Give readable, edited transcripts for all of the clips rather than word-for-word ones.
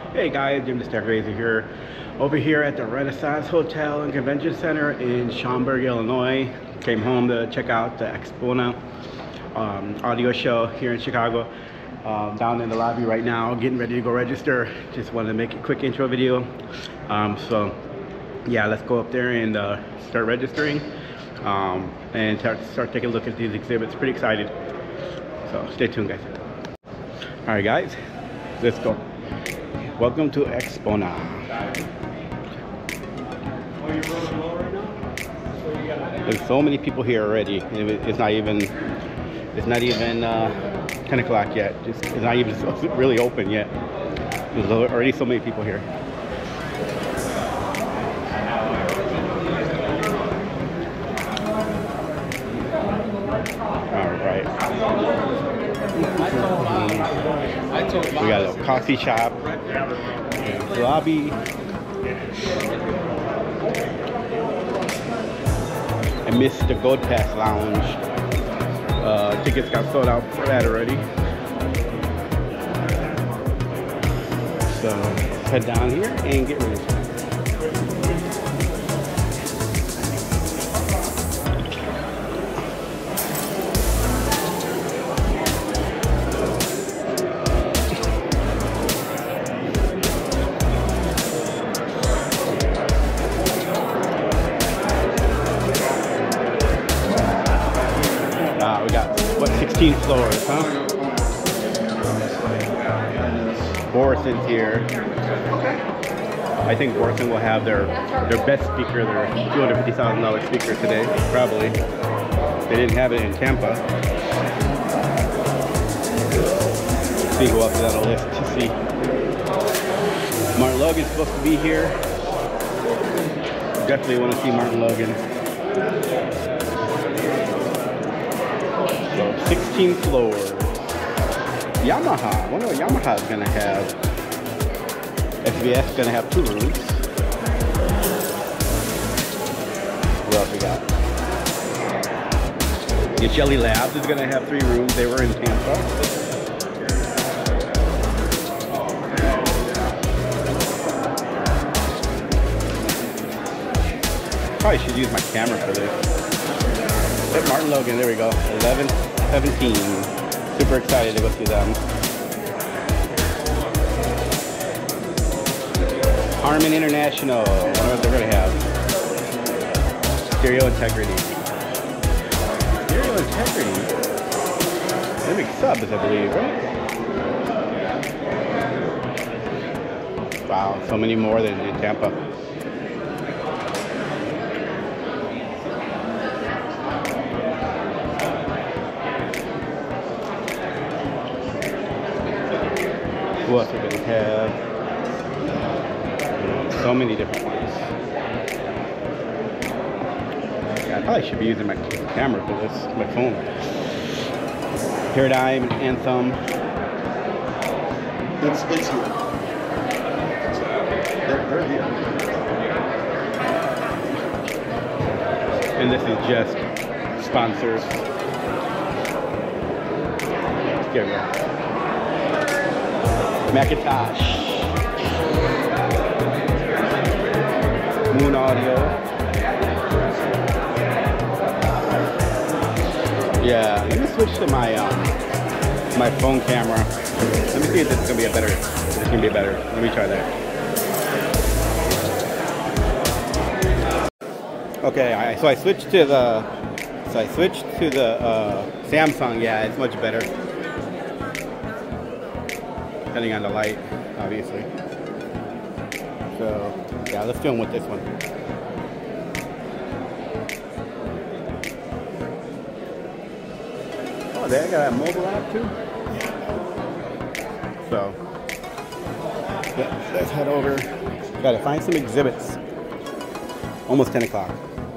Hey guys, Jim the Stargazer here, over here at the Renaissance Hotel and Convention Center in Schaumburg, Illinois. Came home to check out the Expona audio show here in Chicago. Down in the lobby right now, getting ready to go register. Just wanted to make a quick intro video. So yeah, let's go up there and start registering and start taking a look at these exhibits. Pretty excited. So stay tuned, guys. All right, guys, let's go. Welcome to Expona. There's so many people here already. It's not even 10 o'clock yet. It's not even really open yet. There's already so many people here. All right. We got a little coffee shop, lobby, I missed the Gold Pass Lounge. Tickets got sold out for that already. So let's head down here and get ready. We got, what, 16 floors, huh? Borison's here. I think Borison will have their best speaker, their $250,000 speaker today, probably. They didn't have it in Tampa. Let's see who else is on the list to see. Martin Logan's supposed to be here. Definitely want to see Martin Logan. So 16 floors. Yamaha. I wonder what Yamaha is going to have. SVS is going to have 2 rooms. What else we got? Shelly Labs is going to have 3 rooms. They were in Tampa. Probably should use my camera for this. Martin Logan, there we go. 11/17. Super excited to go see them. Harman International. I wonder what they're going to have. Stereo Integrity. Stereo Integrity? They make subs, I believe, right? Wow, so many more than in Tampa. Who else are going to have? So many different ones. Yeah, I probably should be using my camera for this, my phone. Paradigm and Anthem. It's here. They're here. And this is just sponsors. Let's get real. Macintosh, Moon Audio. Yeah, let me switch to my my phone camera. Let me see if this is gonna be better. If it's gonna be better. Let me try that. Okay, so I switched to the Samsung. Yeah, it's much better. Depending on the light, obviously. So, yeah, let's film with this one. Oh, they got a mobile app too? So, yeah, let's head over. Gotta find some exhibits. Almost 10 o'clock.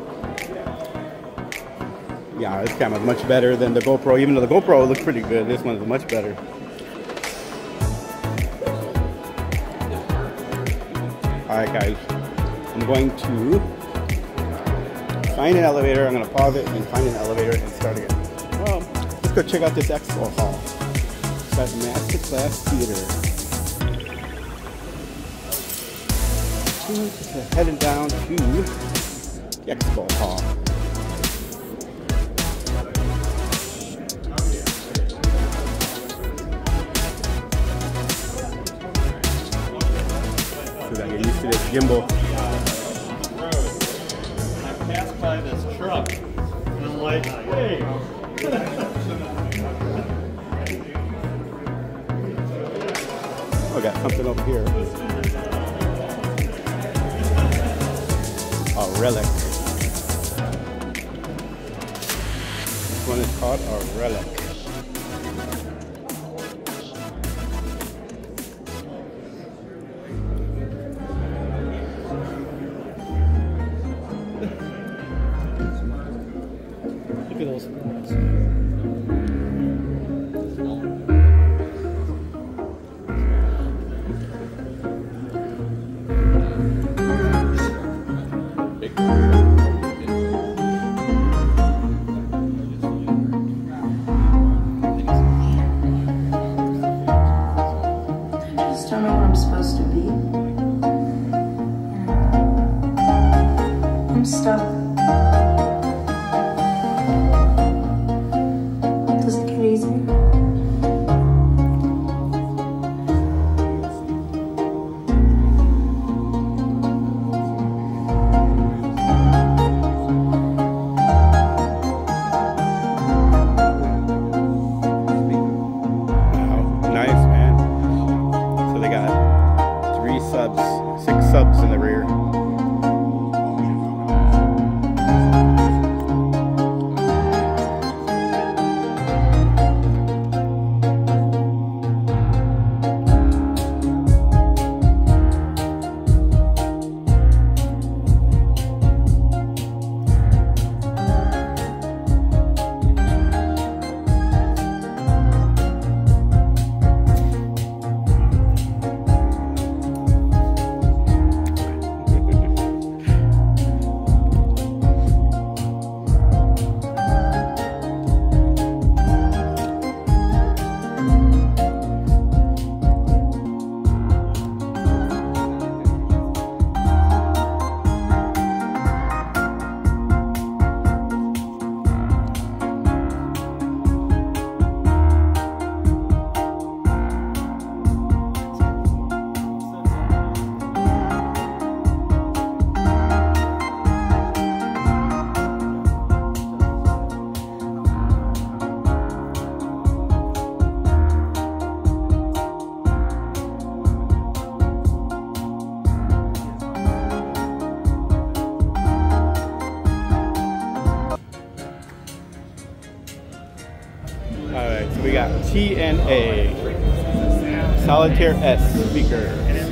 Yeah, this camera's much better than the GoPro. Even though the GoPro looks pretty good, this one's much better. Alright guys, I'm going to find an elevator. I'm going to pause it and find an elevator and start again. Well, let's go check out this expo hall. It's got Masterclass Theater. heading down to the expo hall. So I get used to this gimbal. I passed by this truck and I'm like, hey. Oh, I got something over here. A relic. This one is called a relic. Look at those ones. Don't know where I'm supposed to be. I'm stuck. Does it get easier? Nice, man. So they got 6 subs in the rear. Alright, so we got TNA Solitaire S speaker.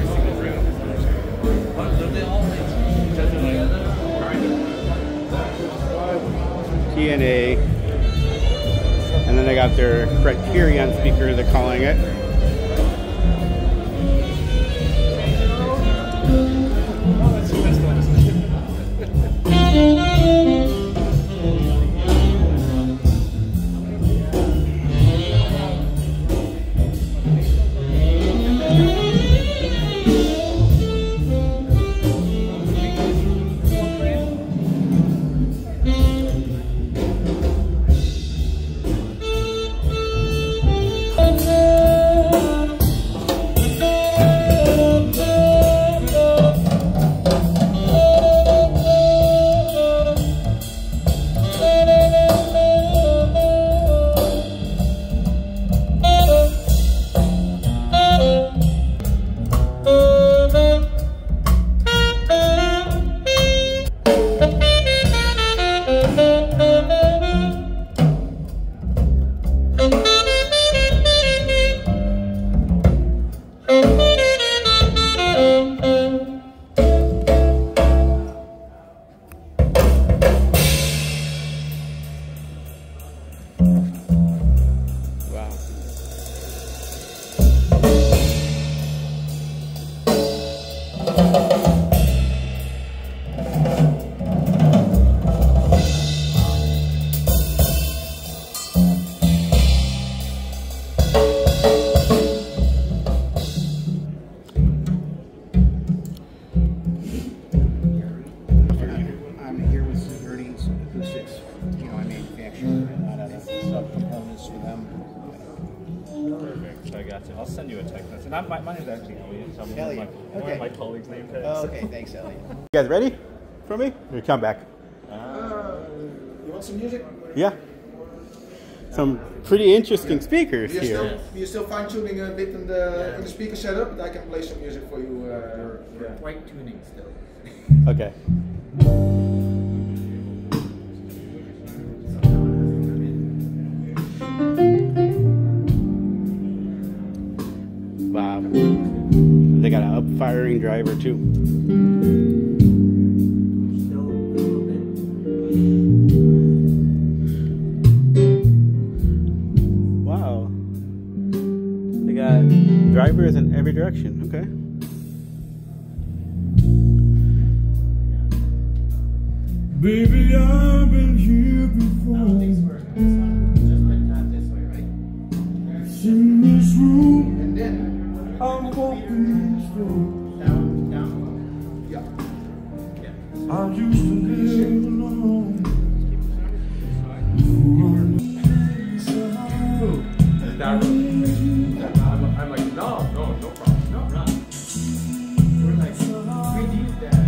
TNA, and then they got their Criterion speaker, they're calling it. My name's actually Elliot. So Elliot. One Okay. of my colleagues' names. Oh, okay. Thanks, Elliot. You guys ready for me? Here, come back. You want some music? Yeah. Some pretty interesting speakers here. You're still fine-tuning a bit in the speaker setup, but I can play some music for you. White tuning still. Okay. Wow. They got an up-firing driver too. Wow. They got drivers in every direction. Okay. Baby, I've been here before. In this room, And then, I'm walking slow. yeah. I used to live alone. I'm like, no problem. No, run. We're like, we that.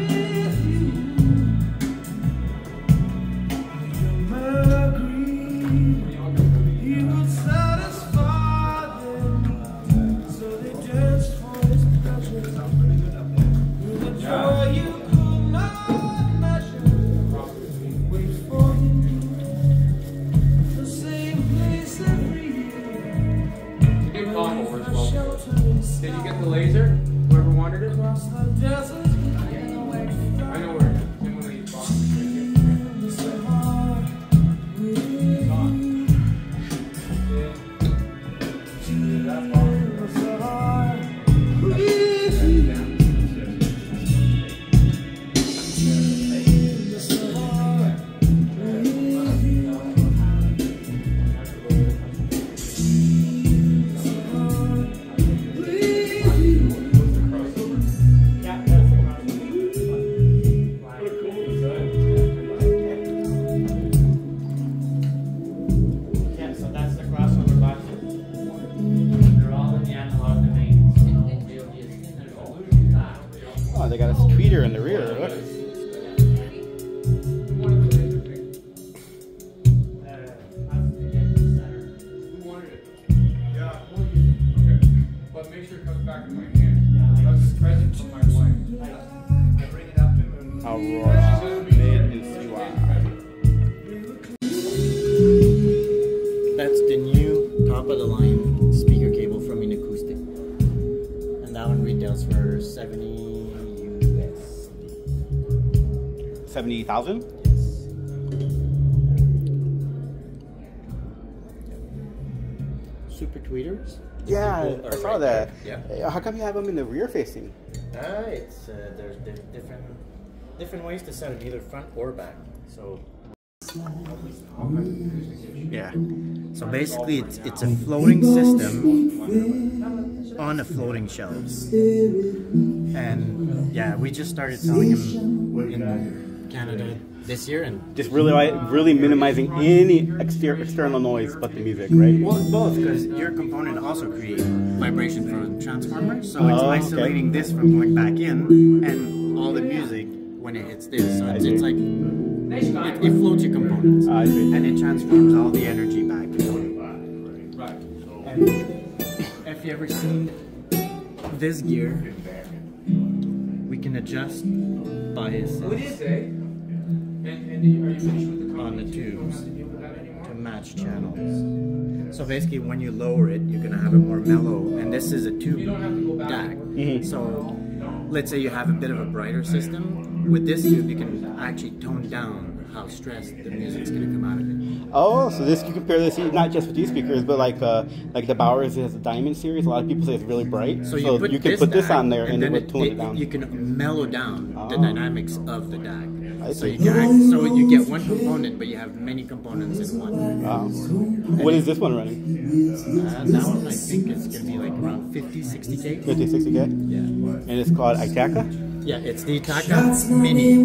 He would satisfy them, so they danced for his pleasure. With a joy you could not measure. Wait for him, the same place every year. Good combo as well. Did you get the laser? Whoever wanted it? Across the desert, I know where it is. In one of these boxes right here. Yeah, so that's the crossover boxes. They're all in the analog domains. Oh, they got a tweeter in the rear. Look. Yeah. Okay. But make sure it comes back in my hand. That's a present from my wife. I bring it up to him. Aurora made in CY. That's the new top of the line speaker cable from Inacoustic. And that one retails for $70 USD. 70,000? Yes. Super tweeters. Yeah, People I are saw right that. there. Hey, how come you have them in the rear facing? It's there's different ways to set it, either front or back. So yeah. So basically, it's a floating system on a floating shelves. And yeah, we just started selling them in Canada this year, and Just really minimizing any external noise but the music, right? well, both, because your component also creates vibration from the transformer, so it's Oh, okay. isolating this from going back in, and all the music when it hits this. So it's like it floats your components, I see. and it transforms all the energy back. And if you ever seen this gear, we can adjust biases What is it? And are you finished with the on the tubes do that anymore? to match channels. So basically, when you lower it, you're gonna have it more mellow, and this is a tube DAC. So let's say you have a bit of a brighter system. With this tube, you can actually tone down how stressed the music's gonna come out of it. Oh, so this you compare this not just with these speakers, but like the Bowers has a Diamond series. A lot of people say it's really bright, so you can put this DAC, on there and it then would tone it down. You can mellow down the Oh. dynamics of the DAC. I So see. you get one component, but you have many components in one. Wow. What is this one running? That one I think is gonna be like around 50, 60K. 50, 60K? Yeah. And it's called Itaka? Yeah, it's the Itaka Mini.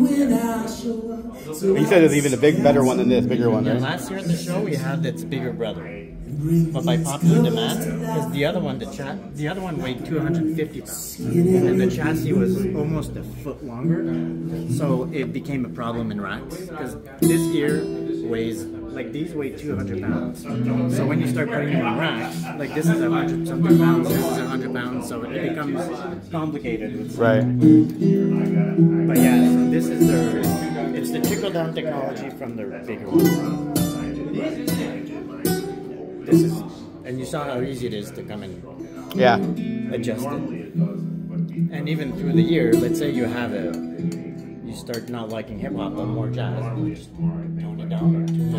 You said there's even a better one than this, bigger one, Yeah, right? last year at the show we had its bigger brother. but by popular demand, because the other one weighed 250 pounds, and the chassis was almost a foot longer, so it became a problem in racks. Because this gear weighs, like these weigh 200 pounds, so when you start putting them in racks, like this is 100 something pounds, this is 100 pounds, so it becomes complicated. Right. But yeah, so this is it's the trickle down technology from the bigger one. This is, and you saw how easy it is to come and adjust it. And even through the year, let's say you start not liking hip hop but more jazz, you just tone it down or tune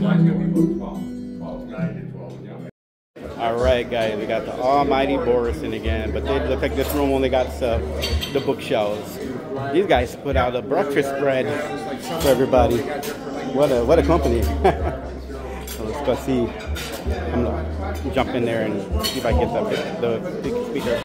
it up. Alright guys, we got the almighty Borison again, but they look like this room only got the bookshelves. These guys put out a breakfast spread for everybody. What a company. So let's go see. I'm gonna jump in there and see if I get the big speaker.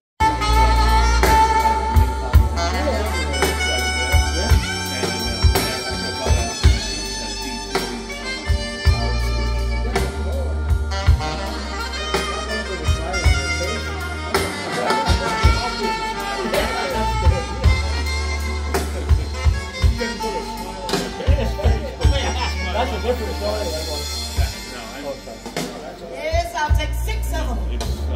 Yes, I'll take 6 of them.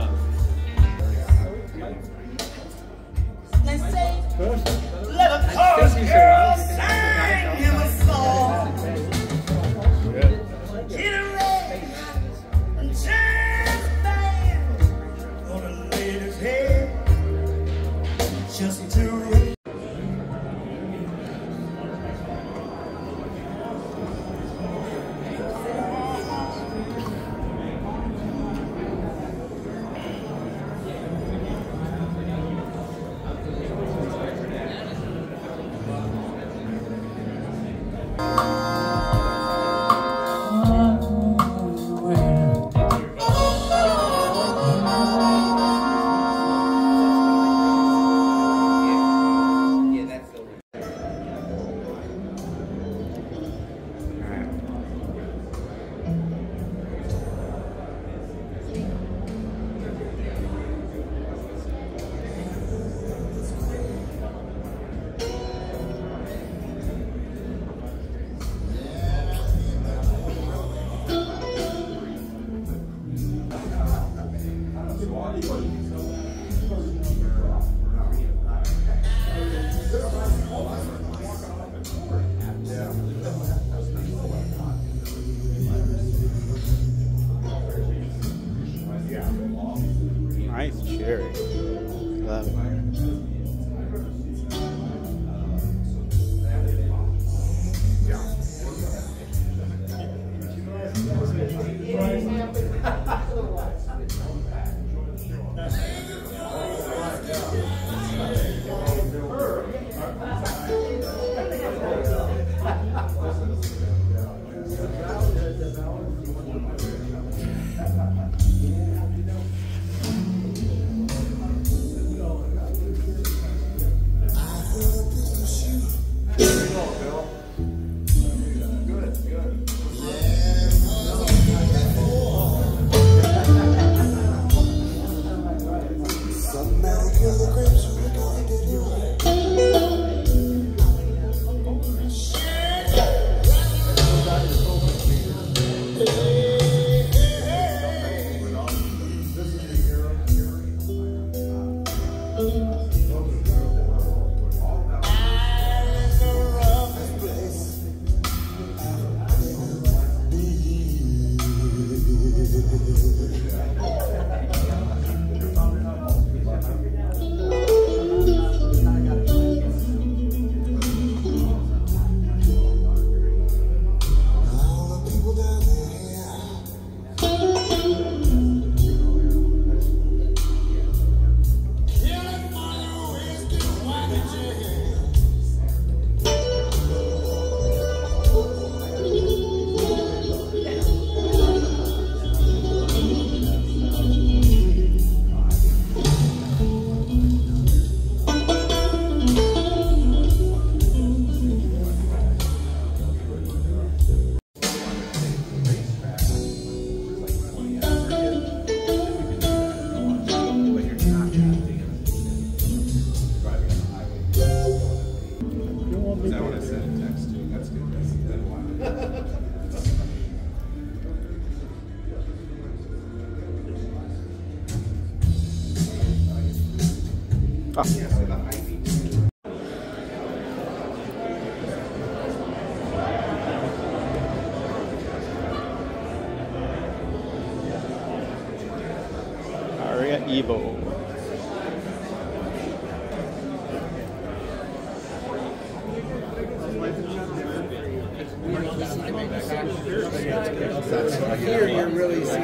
They say, let a chorus girl sing him a song. Get a ring and turn the band on a lady's head just to ring. Nice cherry. Love it. Is that what I sent in text too? That's good. That's been a while. Aria Evo. Here you're really seeing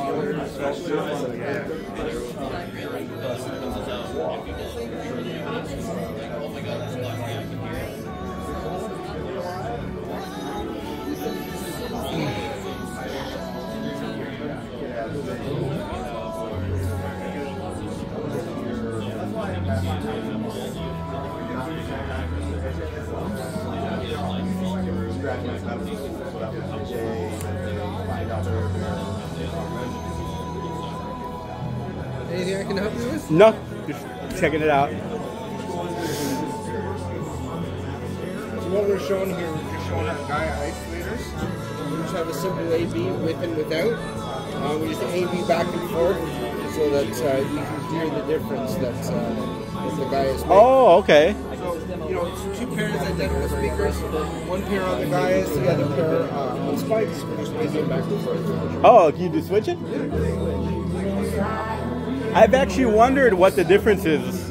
Anything I can help you with? No, just checking it out. So what we're showing here, we're just showing our Gaia isolators. We just have a simple AB with and without. We just AB back and forth so that you can hear the difference that the Gaia is making. Oh, okay. So, you know, it's two pairs of identical speakers. One pair on the Gaias, the other pair on spikes. We're just making back and forth. Oh, can you do switch it? I've actually wondered what the difference is.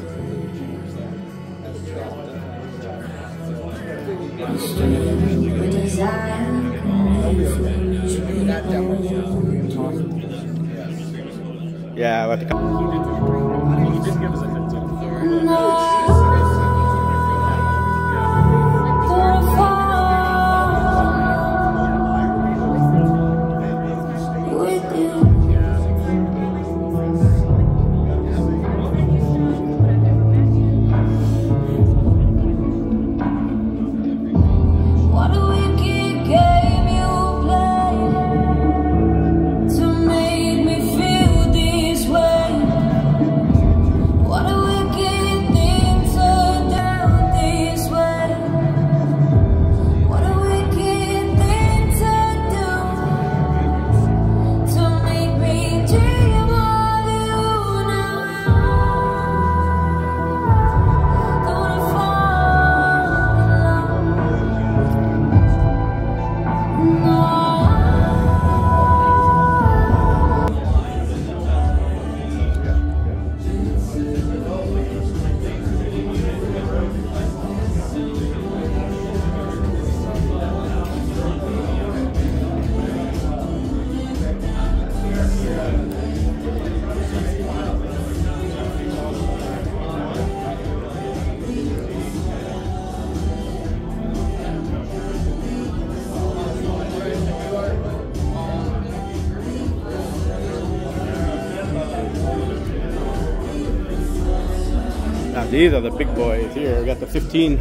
Yeah, I'll have to come. Now these are the big boys here. We got the 15.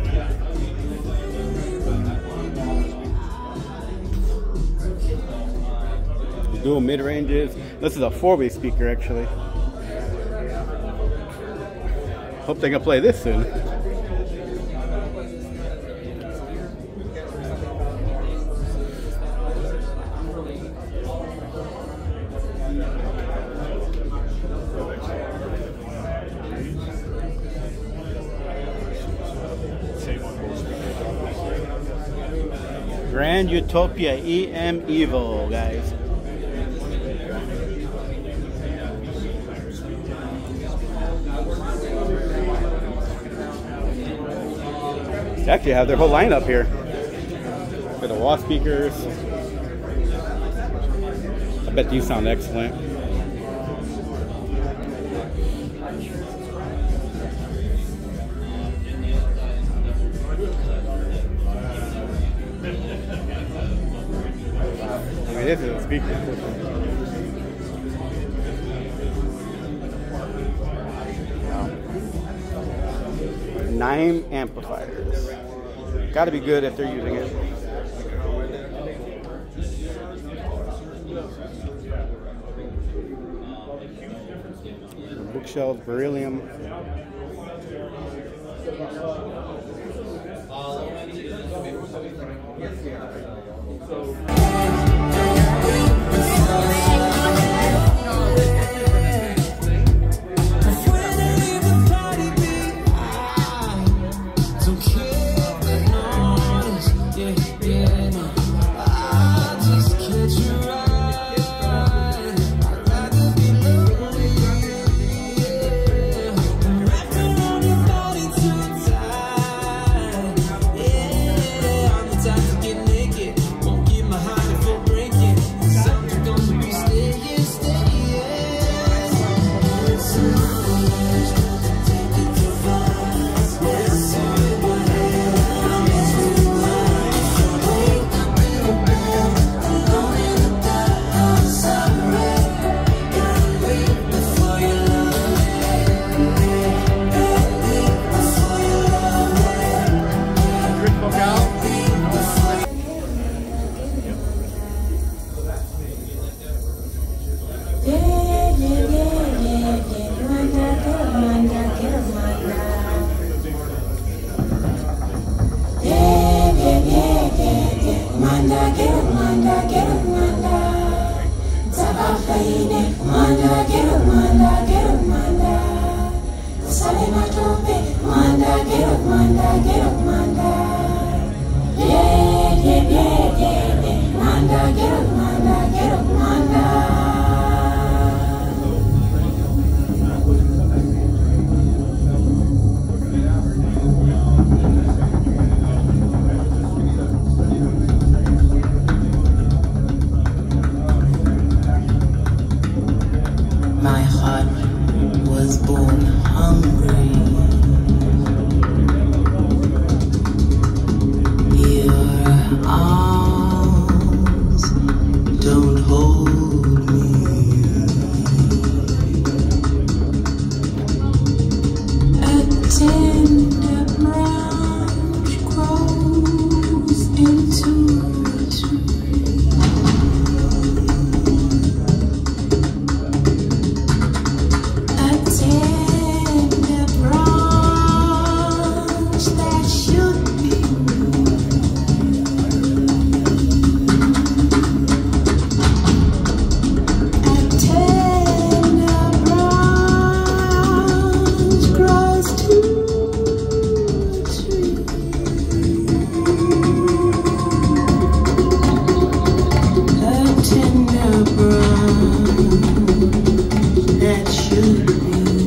Dual mid-ranges. This is a 4-way speaker actually. Hope they can play this soon. Grand Utopia EM Evo, guys. They actually have their whole lineup here. For the wall speakers. I bet these sound excellent. I mean, this is a speaker. Wow. 9 amplifiers. Got to be good if they're using it. Bookshelves, beryllium. My heart was born hungry. Your arms don't hold me. A tender branch grows into a tree. A tender branch that should be a tender branch grows to a tree. A tender branch that should be.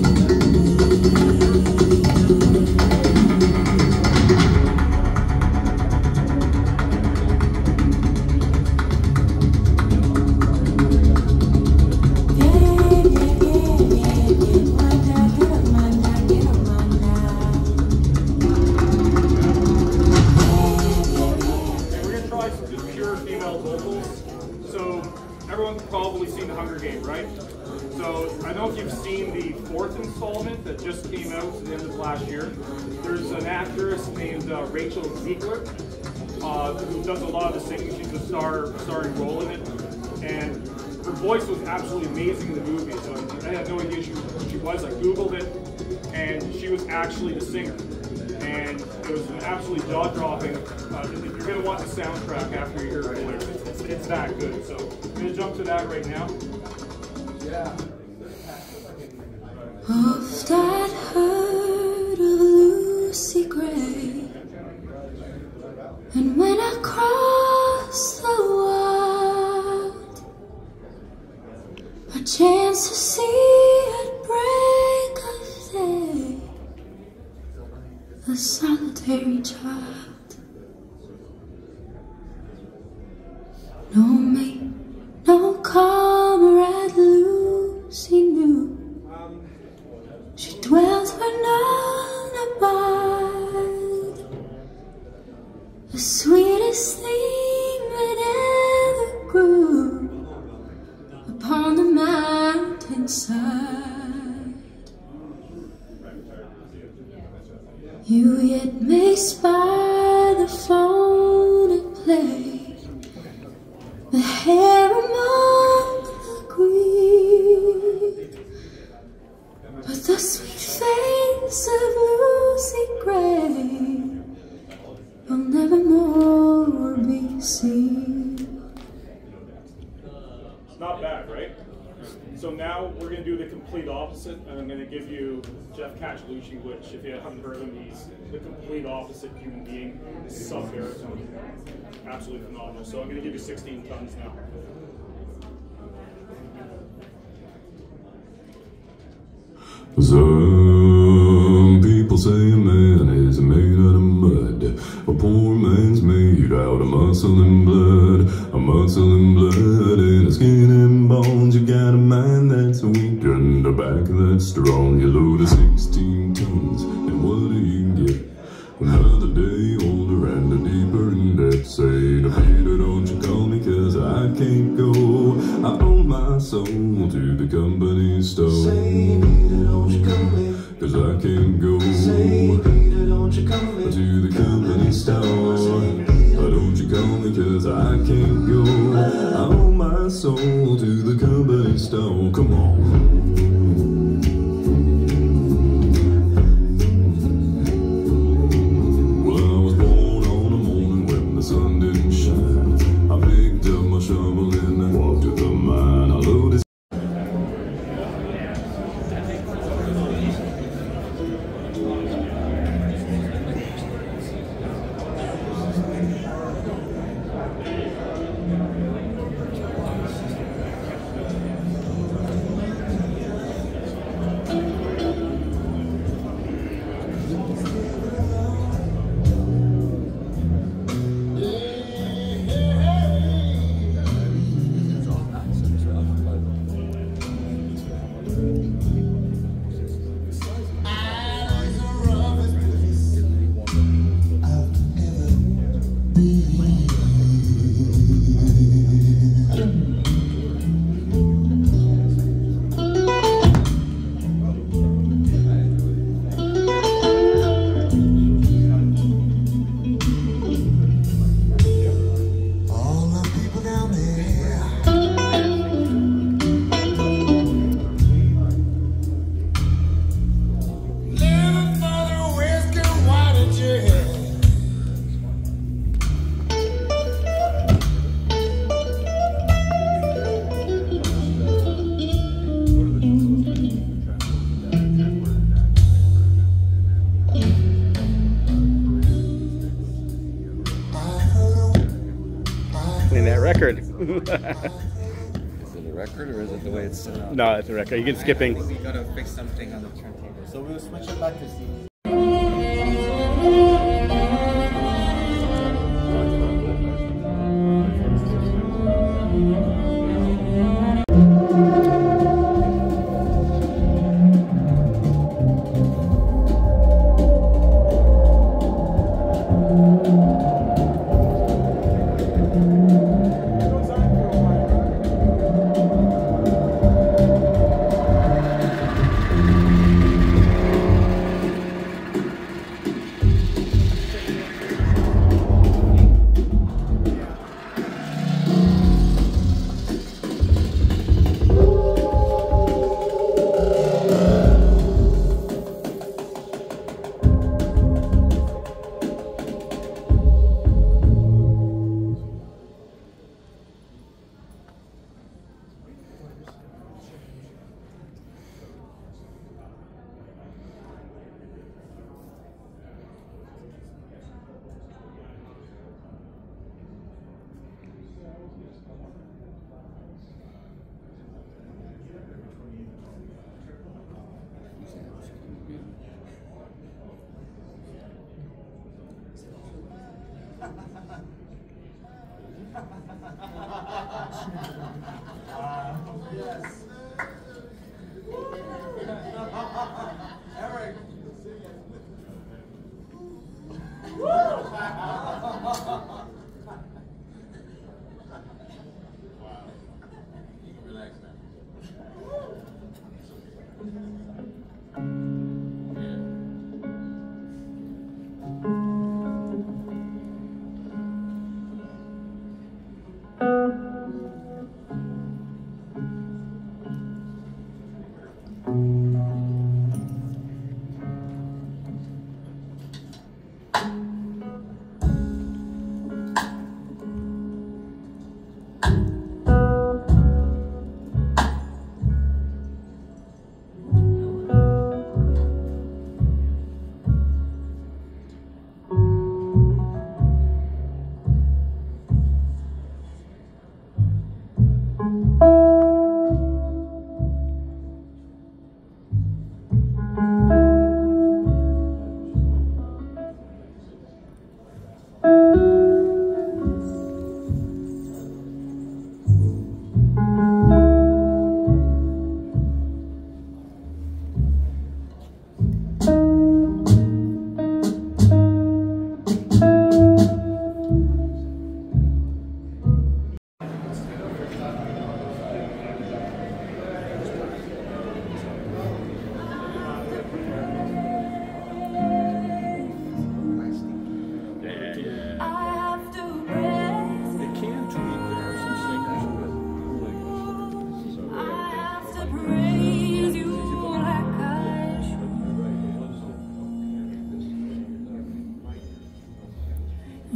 We're gonna try some just pure female vocals. So everyone's probably seen The Hunger Games, right? So I don't know if you've seen the 4th installment that just came out at the end of last year. There's an actress named Rachel Ziegler who does a lot of the singing. She's a starring role in it, and her voice was absolutely amazing in the movie. So I had no idea who she was. I googled it, and she was actually the singer. And it was an absolutely jaw-dropping. You're going to want the soundtrack after you hear her voice. It's that good. So I'm going to jump to that right now. Oft I'd heard of Lucy Gray, and when I crossed the wild, a chance to see at break of day a solitary child. No mate, no comrade Lucy knew. She dwelt where none abide, the sweetest thing that ever grew upon the mountainside. You yet may spy the fawn at play, the hair among the green, but the sweet face of Lucy Gray So now we're going to do the complete opposite, and I'm going to give you Jeff Castellucci, which, if you haven't heard of him, he's the complete opposite human being, sub-baritone. Absolutely phenomenal. So I'm going to give you 16 tons now. Some people say a man is made out of mud. A poor man's made out of muscle and blood. A muscle and blood and a skin and bones. You got a mind that's weak and a back that's strong. You load of 16 tons, and what do you get? Another day older and a deeper in debt. Say to Peter, don't you call me, cause I can't go. I owe my soul to the company store. Say, Peter, don't you call me, cause I can't go. Say, Peter, don't you call me, to the company store. Don't you call me, cause I can't go. I owe my soul to the company store. Come on. Sun didn't shine. I picked up my shovel and I walked to the mine. I loaded. Record. Is it a record or is it the way it's set up? No, it's a record. You can skipping. We gotta fix something on the turntable. So we'll switch it back to C.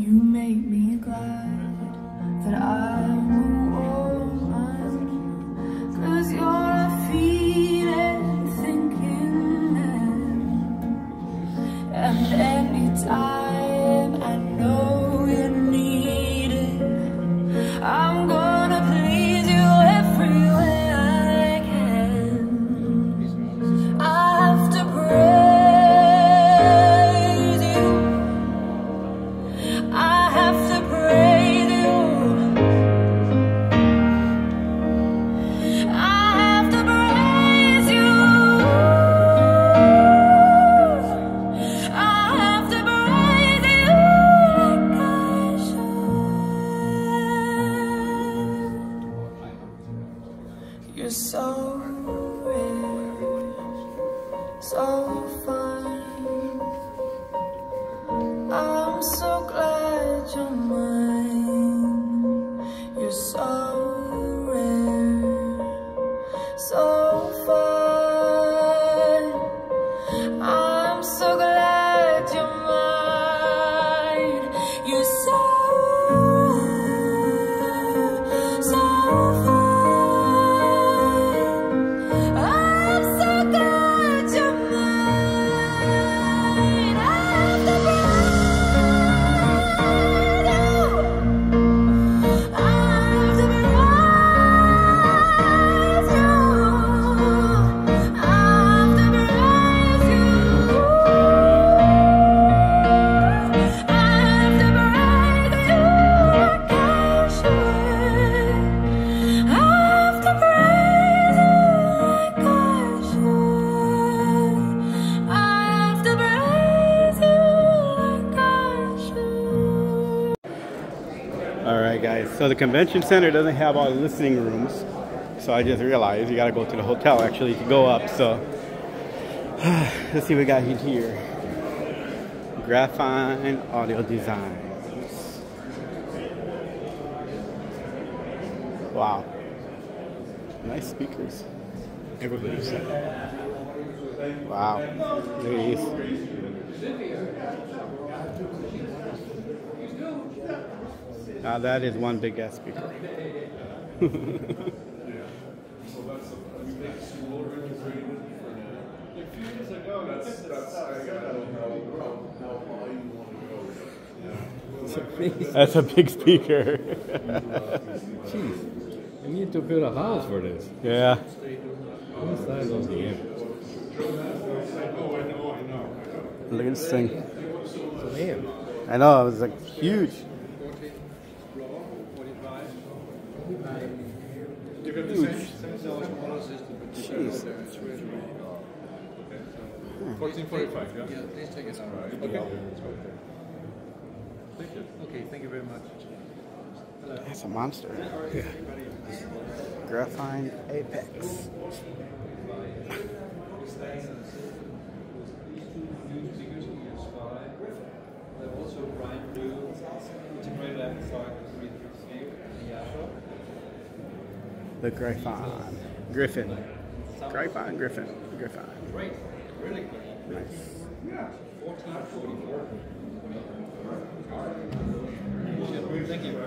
You make me glad that I'm a woman, 'cause you're a feeling, thinking man. And anytime I know you need it, I'm gonna please you every way I can. I have to praise you. I have to praise you. I have to praise you. I have to praise you like I should. You're so rare, so fine. I'm so glad you're mine. You're so rare, so fine. I'm so glad you're mine. You're so rare, so fine. I'm so glad you're mine. I have to Alright guys, so the convention center doesn't have all the listening rooms, so I just realized you gotta go to the hotel actually to go up. So let's see what we got here. Graphine Audio Designs. Wow, nice speakers. Everybody said. Wow, look at these. Now that is one big ass speaker. That's a big speaker. Jeez, we need to build a house for this. Yeah. What size of the amp? Look at this thing. It's an amp. I know, it was like huge. Jeez. 1445, yeah? Yeah, please take it out. Okay. Thank you. Okay, thank you very much. That's a monster. Yeah. Graphine Apex. The Graphine Griffin. Graphine Griffin. Graphine. Great. Really good. Nice. Yeah. 1444. Thank you.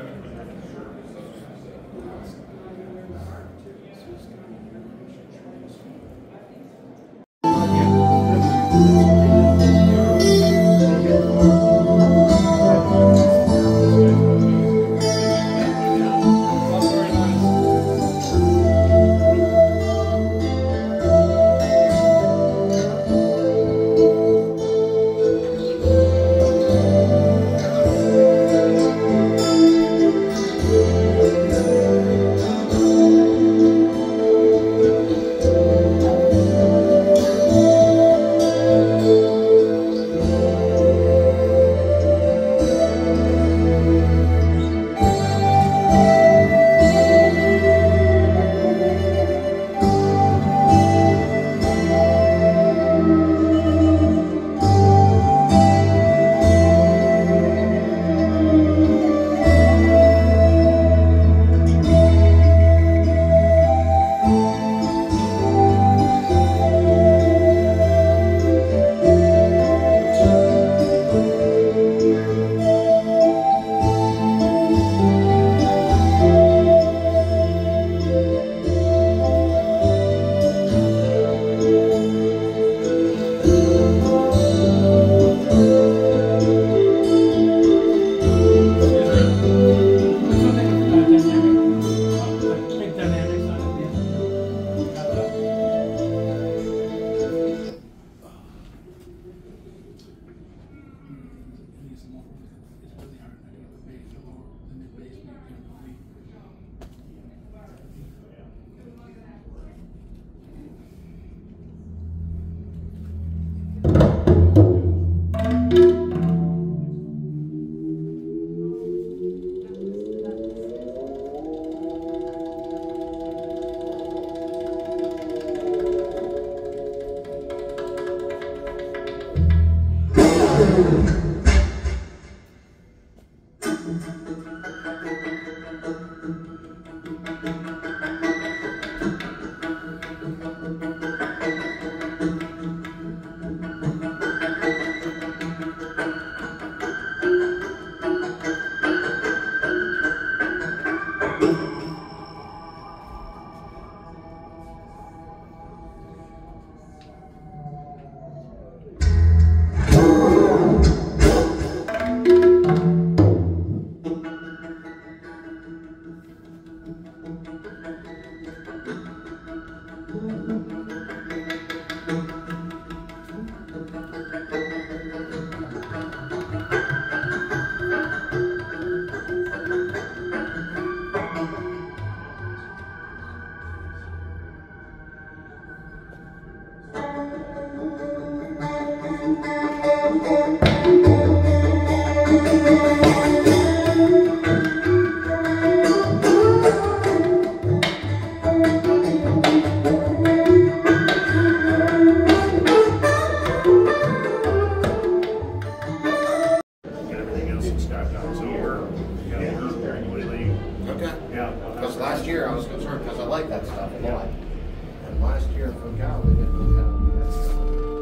Last year I was concerned because I like that stuff a lot. And last year from Cal, they didn't look at that stuff.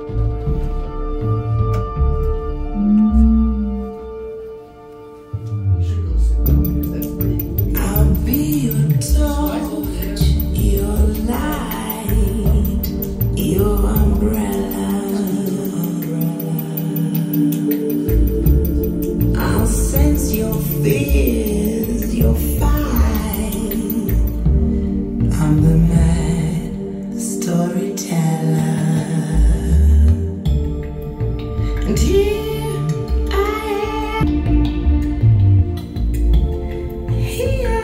I'll be your torch, your light, your umbrella. I'll sense your fears, your fight. I'm the mad storyteller, and here I am. Here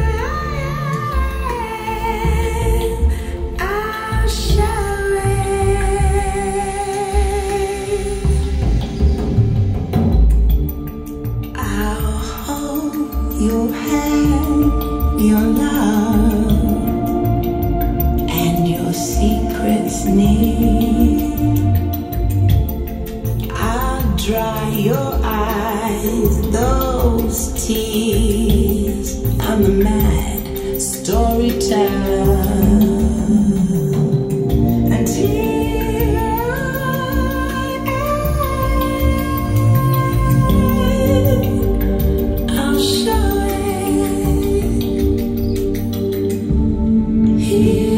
I am. I'll show it. I'll hold your hand, your love. Secrets near. I'll dry your eyes, those tears. I'm the mad storyteller, and here I'll show it. Here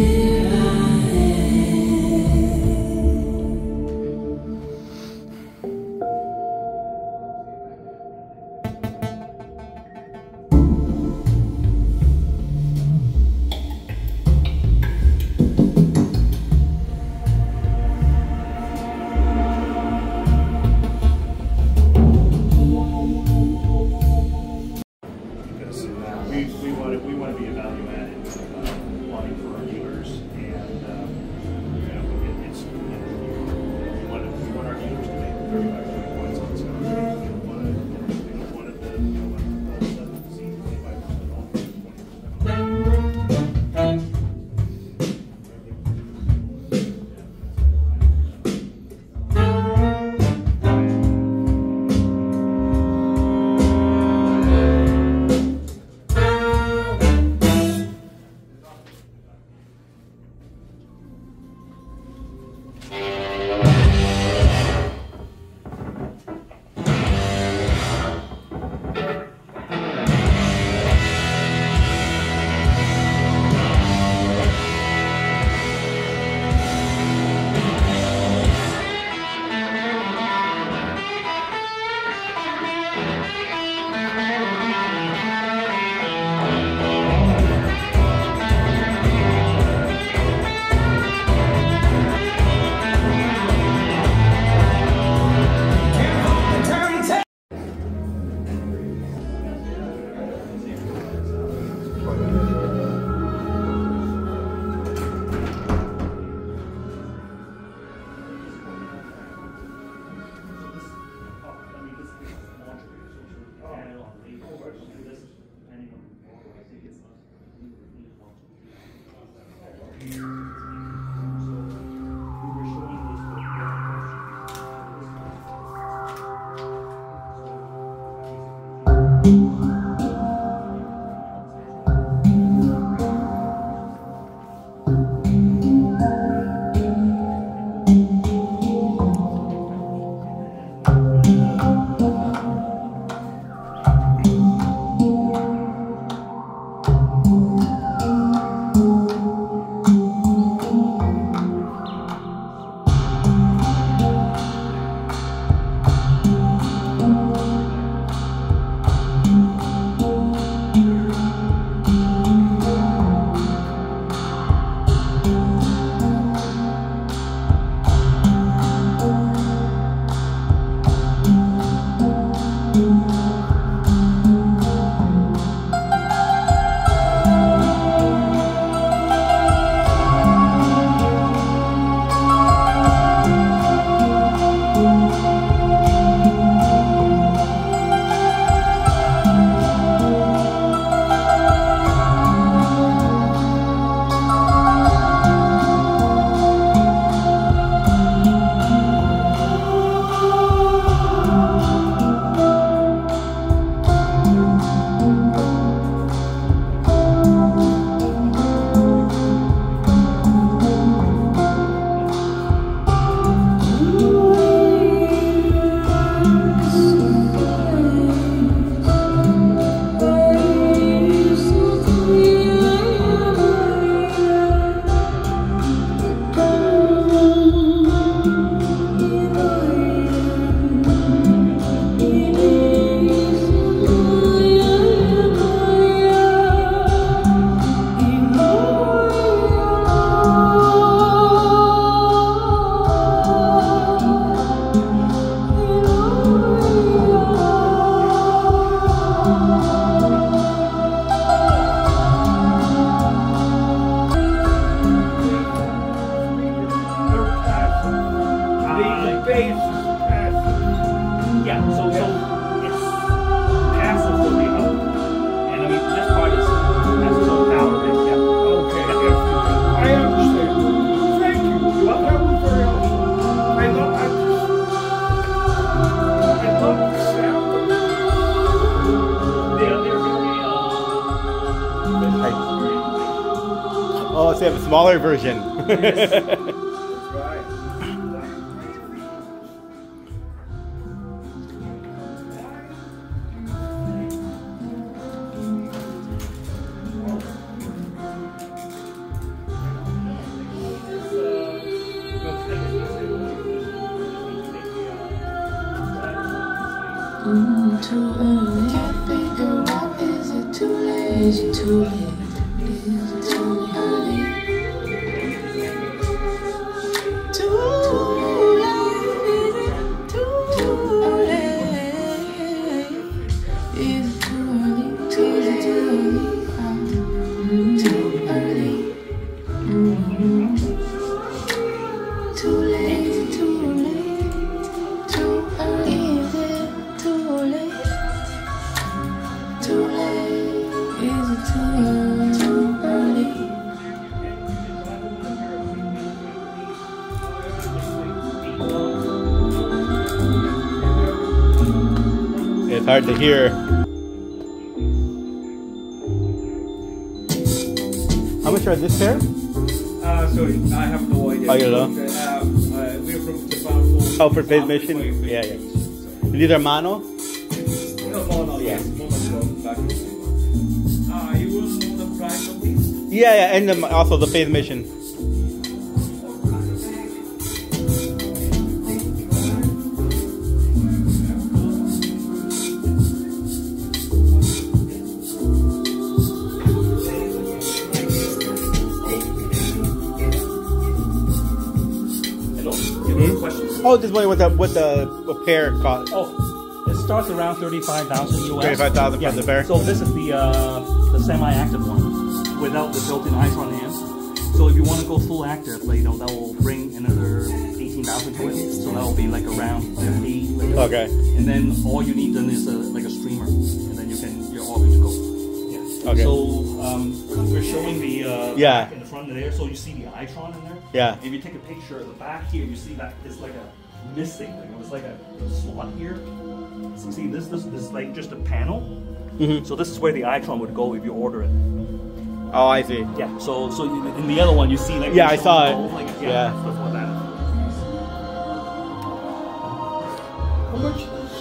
Oh, so they have a smaller version. Too early. Can't figure out, is it too late? Is it too late? Is it too early? Too late. Is it too late? Is it too early? Too early. Too late. Too late. Too early. Is it too late? Too late, is it too early? It's hard to hear. How much are this pair? Sorry, I have no idea. Oh, you don't know? We're from Japan. Oh, for Phase Mission? Yeah, yeah. These are mono? Mono, yes. Mono back. You will know the price of these? Yeah, yeah, and also the Phase Mission. Oh, this one with the pair cost. Oh, it starts around 35,000 US. 35,000 for the pair. So this is the semi-active one without the built-in Itron amp. So if you want to go full active, like, that will bring another 18,000 to it. So that will be like around 50. Like, okay. And then all you need then is like a streamer, and then you're all good to go. Yeah. Okay. So we're showing the yeah. back in the front there. So you see the Itron in there. Yeah. If you take a picture of the back here, you see that it's like a missing. Like it was like a slot here. So see, this is like just a panel. So this is where the Icon would go if you order it. Oh, I see. Yeah. So in the other one, you see like yeah, I saw it. Like, yeah. Stuff like that. How much?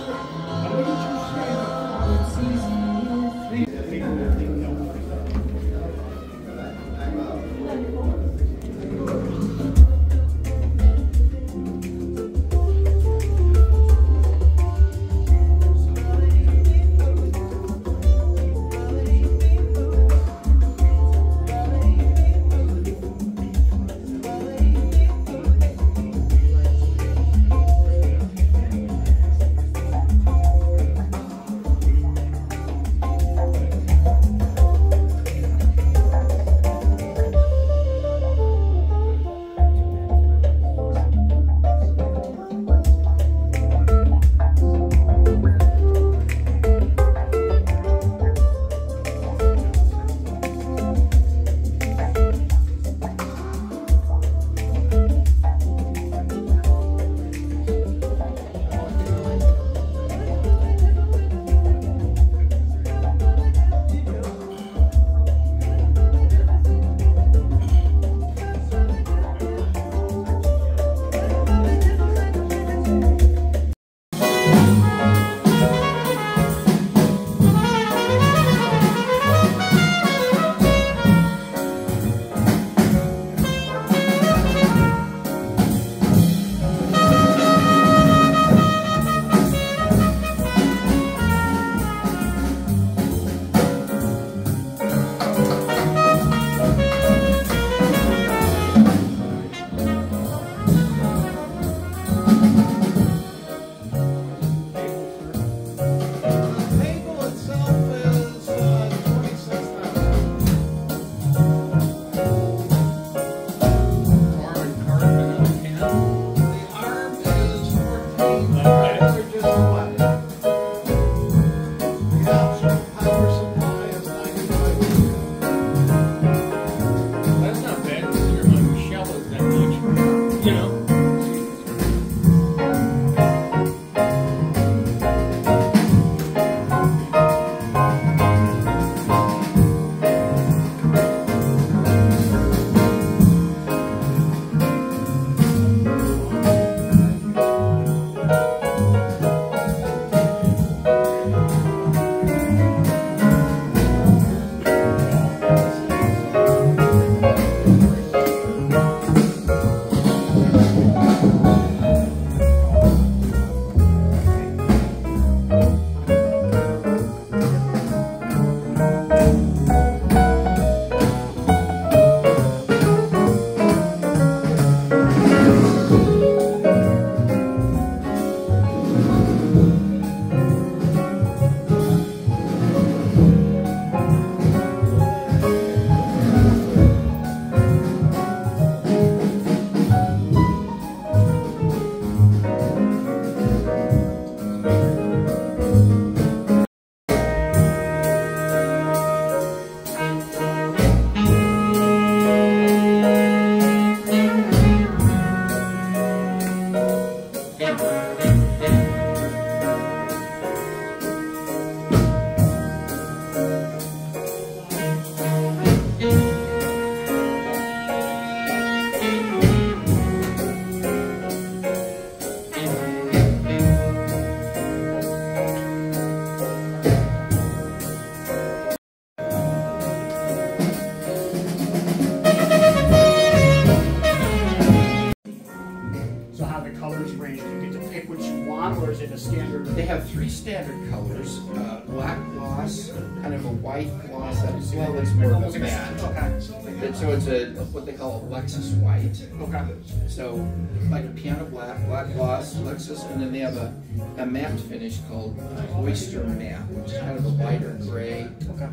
They have three standard colors, black gloss, kind of a white gloss, as well as more of a matte. Okay. So it's a what they call a Lexus white. Okay. So like a piano black, black gloss, Lexus, and then they have a matte finish called Oyster Matte, which is kind of a lighter gray. Okay.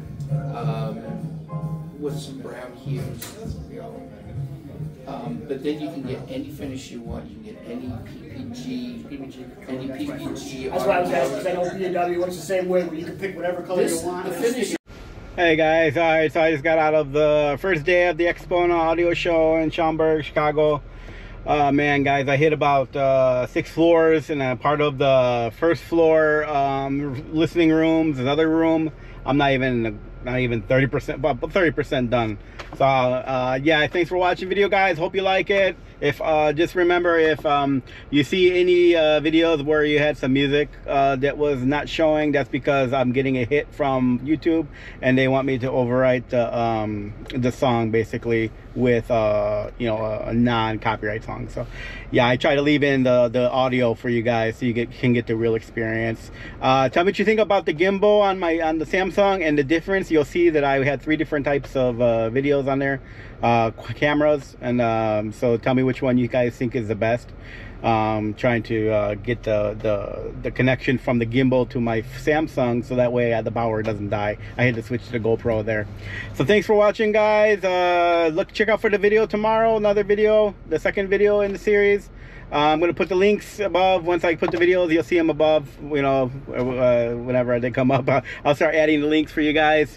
With some brown hues. You know. But then you can get any finish you want. You can get any PPG, any PPG. That's what I was asking, because I know B&W works the same way, where you can pick whatever color you want. The finish. Hey guys, alright, so I just got out of the first day of the Expona audio show in Schaumburg, Chicago. Man, guys, I hit about 6 floors, and part of the first floor listening rooms, another room. I'm not even 30%, but 30% done. So yeah, thanks for watching the video, guys. Hope you like it. If just remember, if you see any videos where you had some music that was not showing, that's because I'm getting a hit from YouTube and they want me to overwrite the song basically with you know, a non-copyright song. So yeah, I try to leave in the audio for you guys so you can get the real experience. Tell me what you think about the gimbal on the Samsung and the difference. You'll see that I had 3 different types of videos on there, cameras, and so tell me which one you guys think is the best. Trying to get the connection from the gimbal to my Samsung so that way the power doesn't die. I had to switch to the GoPro there. So thanks for watching, guys. Check out for the video tomorrow, another video, the second video in the series. I'm going to put the links above. Once I put the videos, you'll see them above, you know, whenever they come up. I'll start adding the links for you guys.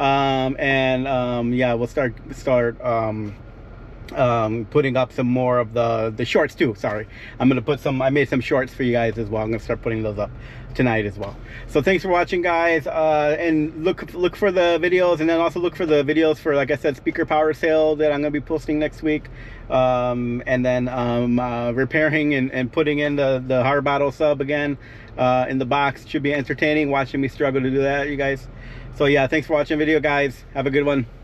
Yeah, we'll start putting up some more of the shorts too. Sorry, I'm gonna put some, I made some shorts for you guys as well. I'm gonna start putting those up tonight as well. So thanks for watching, guys, and look for the videos, and then also look for the videos for, like I said, speaker power sale that I'm gonna be posting next week, and then repairing and putting in the hard bottle sub again in the box. Should be entertaining watching me struggle to do that, you guys. So yeah, thanks for watching the video, guys. Have a good one.